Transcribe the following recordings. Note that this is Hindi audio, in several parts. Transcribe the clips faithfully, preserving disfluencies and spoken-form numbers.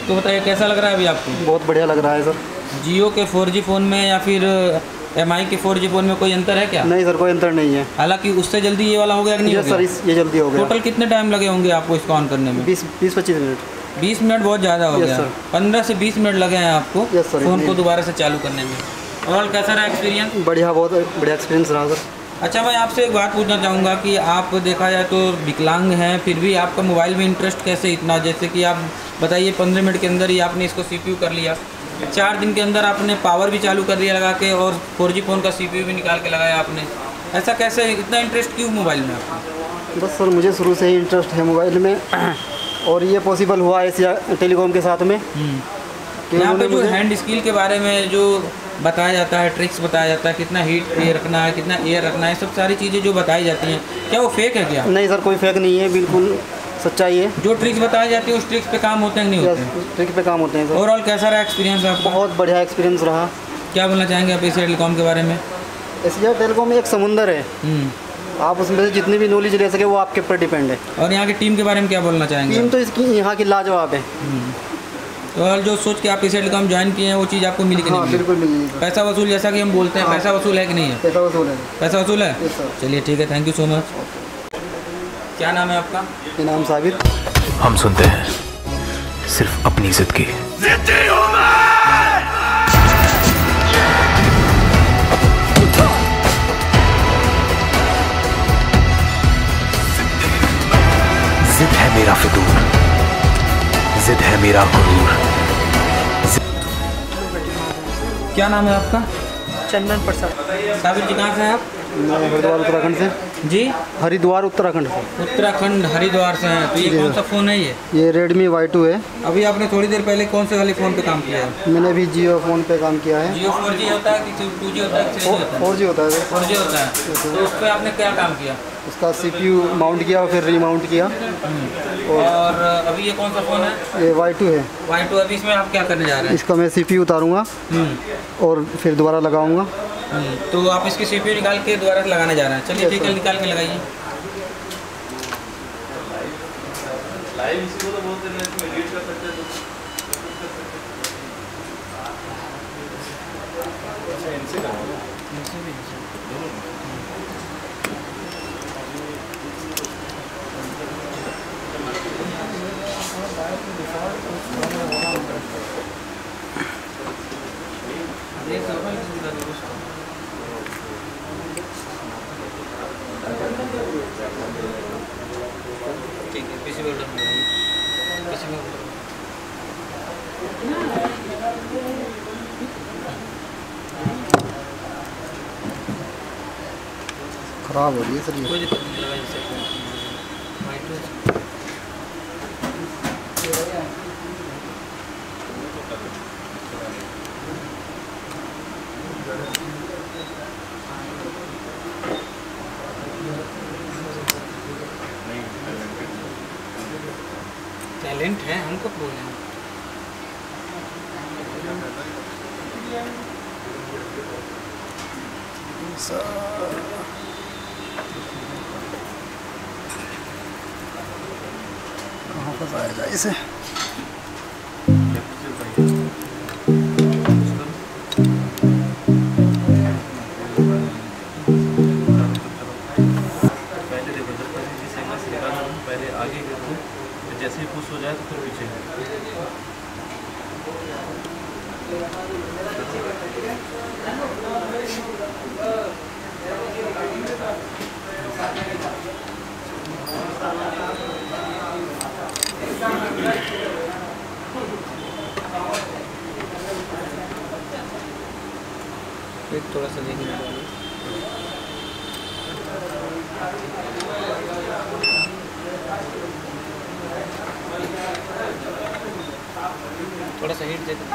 तो बताइए कैसा लग रहा है अभी आपको? बहुत बढ़िया लग रहा है सर। जियो के फोर जी फ़ोन में या फिर एम आई के फोर जी फ़ोन में कोई अंतर है क्या? नहीं सर, कोई अंतर नहीं है। हालांकि उससे जल्दी ये वाला हो गया कि नहीं? यस सर, इस ये जल्दी हो गया। टोटल कितने टाइम लगे होंगे आपको इसको ऑन करने में? बीस बीस पच्चीस मिनट। बीस मिनट बहुत ज़्यादा हो गया। पंद्रह से बीस मिनट लगे हैं आपको फ़ोन को दोबारा से चालू करने में। और कैसा रहा एक्सपीरियंस? बढ़िया, बहुत बढ़िया एक्सपीरियंस रहा सर। अच्छा भाई, आपसे एक बात पूछना चाहूँगा कि आप देखा जाए तो विकलांग हैं, फिर भी आपका मोबाइल में इंटरेस्ट कैसे इतना? जैसे कि आप बताइए, पंद्रह मिनट के अंदर ही आपने इसको सीपीयू कर लिया, चार दिन के अंदर आपने पावर भी चालू कर लिया लगा के, और फोर जी फ़ोन का सीपीयू भी निकाल के लगाया आपने। ऐसा कैसे, इतना इंटरेस्ट क्यों मोबाइल में आपको? बस सर, मुझे शुरू से ही इंटरेस्ट है मोबाइल में और ये पॉसिबल हुआ एशिया टेलीकॉम के साथ में। यहाँ पे जो हैंड स्किल के बारे में जो बताया जाता है, ट्रिक्स बताया जाता है, कितना हीट ये रखना है, कितना एयर रखना है, सब सारी चीज़ें जो बताई जाती हैं, क्या वो फेक है क्या? नहीं सर, कोई फेक नहीं है, बिल्कुल सच्चाई है। जो ट्रिक्स बताई जाती है उस ट्रिक्स पे काम होते हैं नहीं होते? ट्रिक पे काम होते हैं सर। ओवरऑल कैसा रहा एक्सपीरियंस आपका? बहुत बढ़िया एक्सपीरियंस रहा। क्या बोलना चाहेंगे आप एशिया टेलीकॉम के बारे में? एशिया टेलीकॉम एक समुंदर है, आप उसमें से जितनी भी नॉलेज ले सके वो आपके ऊपर डिपेंड है। और यहाँ की टीम के बारे में क्या बोलना चाहेंगे? टीम तो इसकी यहाँ की लाजवाब है। तो और जो सोच के आप एशिया टेलीकॉम ज्वाइन किए हैं वो चीज़ आपको मिली कि नहीं? हाँ, बिल्कुल मिली। पैसा वसूल, जैसा कि हम बोलते हैं, पैसा वसूल है कि नहीं है? पैसा वसूल है। पैसा वसूल है। चलिए ठीक है, थैंक यू सो मच। क्या नाम है आपका? इनाम साबिर। हम सुनते हैं सिर्फ अपनी जिद की। जिद है मेरा फितूर, जिद है मेरा गुरूर। क्या नाम है आपका? चंदन प्रसाद। साबिर जी, कहाँ से हैं आप? हरिद्वार उत्तराखंड से। जी, हरिद्वार उत्तराखंड से। उत्तराखंड हरिद्वार से हैं। तो ये कौन सा फ़ोन है ये? ये रेडमी वाई टू है। अभी आपने थोड़ी देर पहले कौन से वाले फ़ोन पे काम किया है? मैंने भी जियो फ़ोन पे काम किया है। जियो फोर जी होता है कि टू जी होता है? फोर जी होता है। फोर जी होता है। तो उस पर आपने क्या काम किया? उसका सीपीयू माउंट किया और फिर रीमाउंट किया। और अभी ये कौन सा फ़ोन है? ये वाई टू है। Y two. अभी इसमें आप क्या करने जा रहे हैं? इसका मैं सीपीयू उतारूंगा और फिर दोबारा लगाऊंगा। तो आप इसकी सीपीयू निकाल के दोबारा लगाने जा रहे हैं? चलिए ठीक है, निकाल के लगाइए। ठीक है, पीसी में पीसी में खराब हो रही है सर ये। कोई दिक्कत नहीं, लगाइए सर। टैलेंट है, हमको बोल रहे हैं। कहाँ फंसाया जाए इसे? पहले आगे करते, जैसे ही पुश हो जाए तो फिर पीछे। थोड़ा सा देखिए। थोड़ा सा हीट देते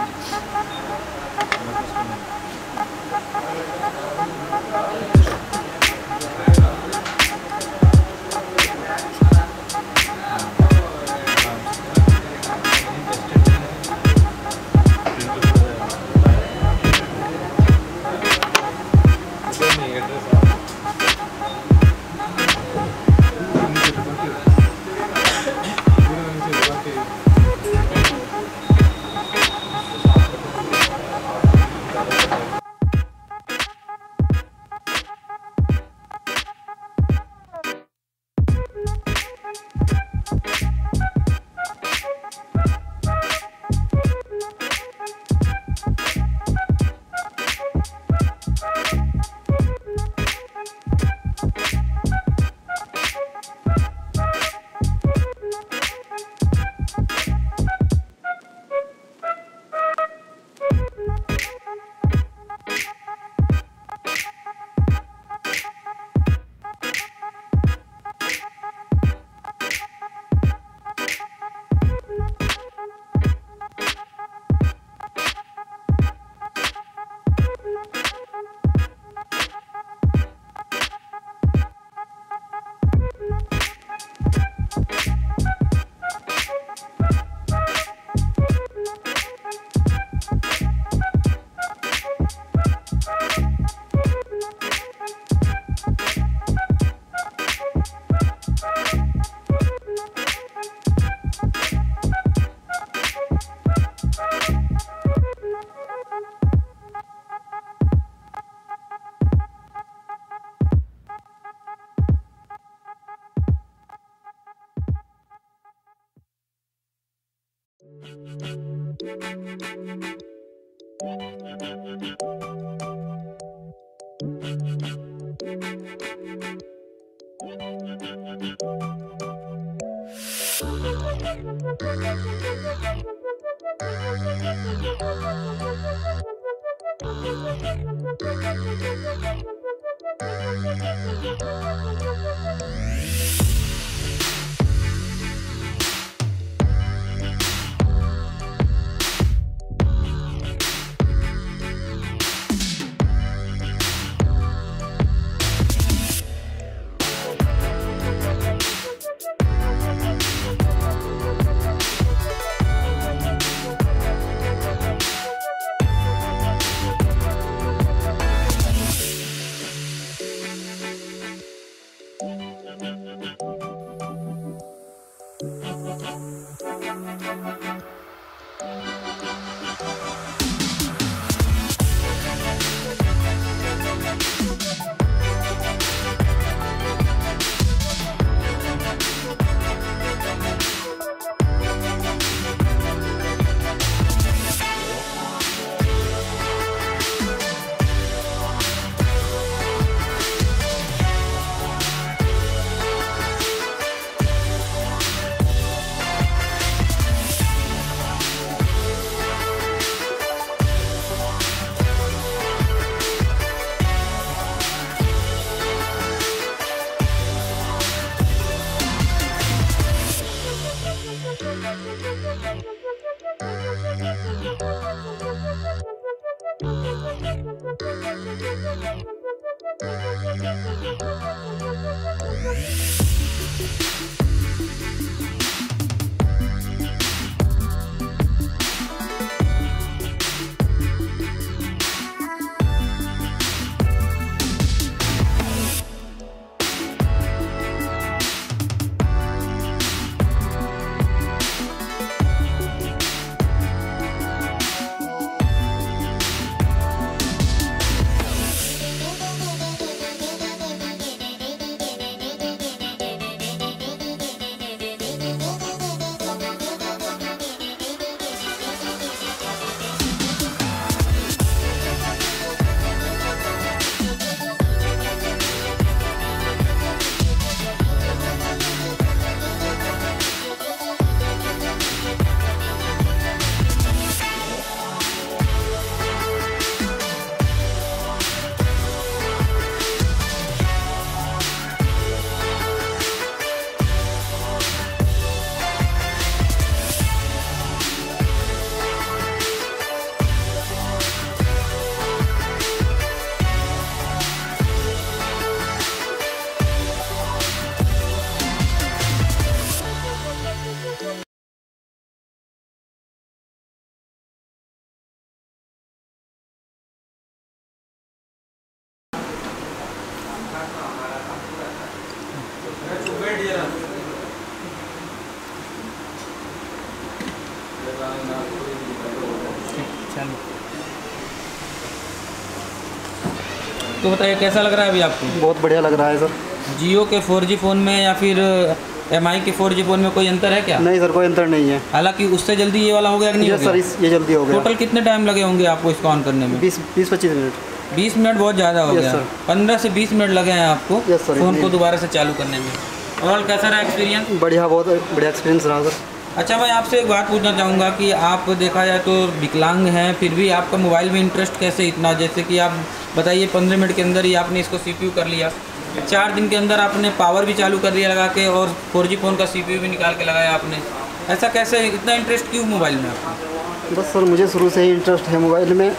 तो बताइए कैसा लग रहा है अभी आपको? बहुत बढ़िया लग रहा है सर। जियो के फोर जी फ़ोन में या फिर एम आई के फोर जी फ़ोन में कोई अंतर है क्या? नहीं सर, कोई अंतर नहीं है। हालांकि उससे जल्दी ये वाला हो गया कि नहीं? यस सर, इस ये जल्दी हो गया। टोटल कितने टाइम लगे होंगे आपको इसको ऑन करने में? बीस बीस पच्चीस मिनट। बीस मिनट बहुत ज़्यादा हो यस गया। सर। पंद्रह से बीस मिनट लगे हैं आपको यस सर। फ़ोन को दोबारा से चालू करने में। और कैसा रहा एक्सपीरियंस? बढ़िया, बहुत बढ़िया एक्सपीरियंस रहा सर। अच्छा, मैं आपसे एक बात पूछना चाहूँगा कि आप देखा जाए तो विकलांग हैं, फिर भी आपका मोबाइल में इंटरेस्ट कैसे इतना? जैसे कि आप बताइए पंद्रह मिनट के अंदर ही आपने इसको सीपीयू कर लिया, चार दिन के अंदर आपने पावर भी चालू कर लिया लगा के, और फोर जी फ़ोन का सीपीयू भी निकाल के लगाया आपने। ऐसा कैसे, इतना इंटरेस्ट क्यों मोबाइल में आपको? बस सर, मुझे शुरू से ही इंटरेस्ट है मोबाइल में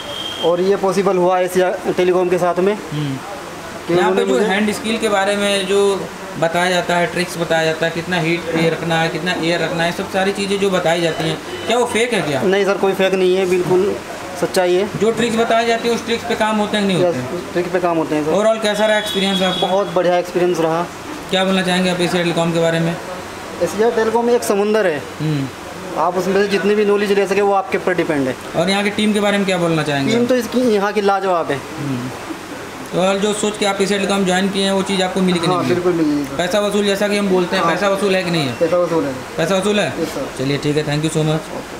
और ये पॉसिबल हुआ एशिया टेलीकॉम के साथ में। यहाँ पे जो हैंड स्किल के बारे में जो बताया जाता है, ट्रिक्स बताया जाता है, कितना हीट पे रखना है, कितना एयर रखना है, सब सारी चीज़ें जो बताई जाती हैं, क्या वो फेक है क्या? नहीं सर, कोई फेक नहीं है, बिल्कुल सच्चाई है। जो ट्रिक्स बताई जाती है उस ट्रिक्स पे काम होते हैं नहीं होते? ट्रिक पे काम होते हैं सर। ओवरऑल कैसा रहा एक्सपीरियंस आपका? बहुत बढ़िया एक्सपीरियंस रहा। क्या बोलना चाहेंगे आप एशिया टेलीकॉम के बारे में? एशिया टेलीकॉम एक समुंदर है, आप उसमें से जितनी भी नॉलेज ले सके वो आपके ऊपर डिपेंड है। और यहाँ की टीम के बारे में क्या बोलना चाहेंगे? टीम तो इसकी यहाँ की लाजवाब है। तो और जो सोच के आप एशिया टेलीकॉम ज्वाइन किए हैं वो चीज़ आपको मिली कि नहीं? हाँ, बिल्कुल मिली। पैसा वसूल, जैसा कि हम बोलते हैं, पैसा वसूल है कि नहीं है? पैसा वसूल है। पैसा वसूल है। Yes sir. चलिए ठीक है, थैंक यू सो मच।